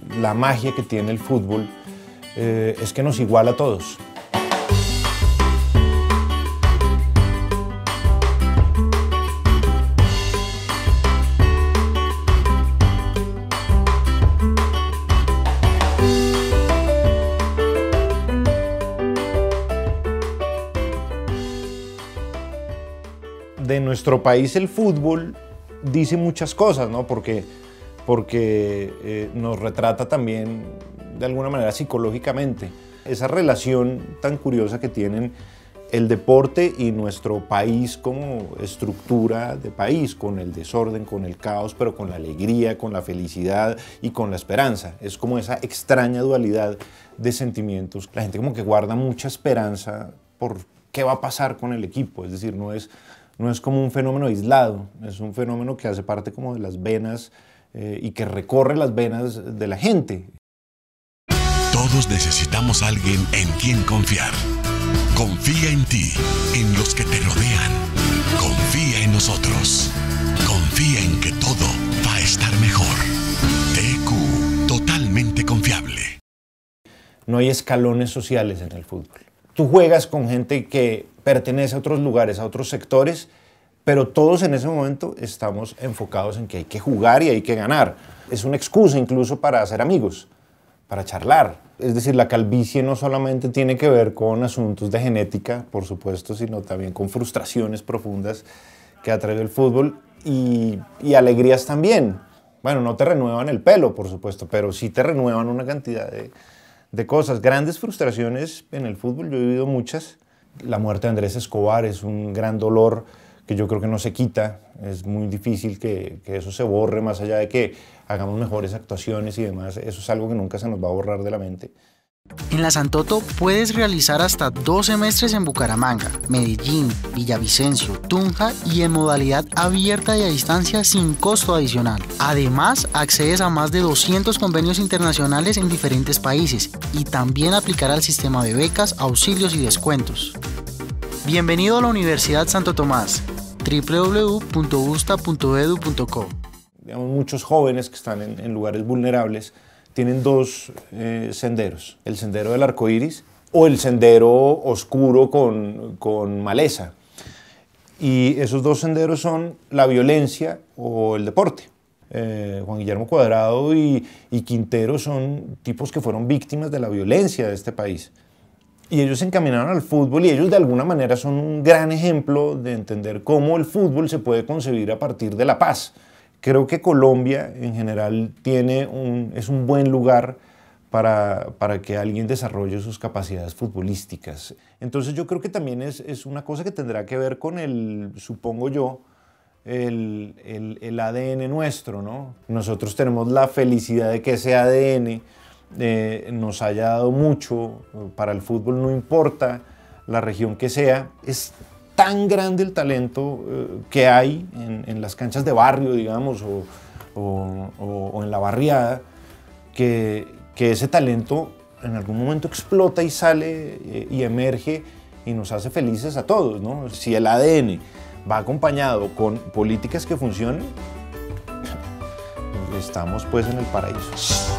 la magia que tiene el fútbol es que nos iguala a todos. De nuestro país el fútbol dice muchas cosas, ¿no? Porque nos retrata también de alguna manera psicológicamente esa relación tan curiosa que tienen el deporte y nuestro país como estructura de país, con el desorden, con el caos, pero con la alegría, con la felicidad y con la esperanza. Es como esa extraña dualidad de sentimientos. La gente como que guarda mucha esperanza por qué va a pasar con el equipo, es decir, no es como un fenómeno aislado, es un fenómeno que hace parte como de las venas y que recorre las venas de la gente. Todos necesitamos a alguien en quien confiar. Confía en ti, en los que te rodean. Confía en nosotros. Confía en que todo va a estar mejor. TQ, totalmente confiable. No hay escalones sociales en el fútbol. Tú juegas con gente que pertenece a otros lugares, a otros sectores, pero todos en ese momento estamos enfocados en que hay que jugar y hay que ganar. Es una excusa incluso para hacer amigos, para charlar. Es decir, la calvicie no solamente tiene que ver con asuntos de genética, por supuesto, sino también con frustraciones profundas que ha traído el fútbol y alegrías también. Bueno, no te renuevan el pelo, por supuesto, pero sí te renuevan una cantidad de cosas. Grandes frustraciones en el fútbol, yo he vivido muchas. La muerte de Andrés Escobar es un gran dolor que yo creo que no se quita. Es muy difícil que eso se borre, más allá de que hagamos mejores actuaciones y demás. Eso es algo que nunca se nos va a borrar de la mente. En la Santoto puedes realizar hasta 2 semestres en Bucaramanga, Medellín, Villavicencio, Tunja y en modalidad abierta y a distancia sin costo adicional. Además, accedes a más de 200 convenios internacionales en diferentes países y también aplicar al sistema de becas, auxilios y descuentos. Bienvenido a la Universidad Santo Tomás, www.usta.edu.co. Muchos jóvenes que están en lugares vulnerables tienen dos senderos, el sendero del arco iris o el sendero oscuro con maleza. Y esos dos senderos son la violencia o el deporte. Juan Guillermo Cuadrado y Quintero son tipos que fueron víctimas de la violencia de este país. Y ellos se encaminaron al fútbol y ellos de alguna manera son un gran ejemplo de entender cómo el fútbol se puede concebir a partir de la paz. Creo que Colombia en general es un buen lugar para que alguien desarrolle sus capacidades futbolísticas. Entonces yo creo que también es una cosa que tendrá que ver con supongo yo, el ADN nuestro, ¿no? Nosotros tenemos la felicidad de que ese ADN nos haya dado mucho para el fútbol, no importa la región que sea. Es tan grande el talento que hay en las canchas de barrio, digamos, o en la barriada, que ese talento en algún momento explota y sale y emerge y nos hace felices a todos, ¿no? Si el ADN va acompañado con políticas que funcionen, estamos pues en el paraíso.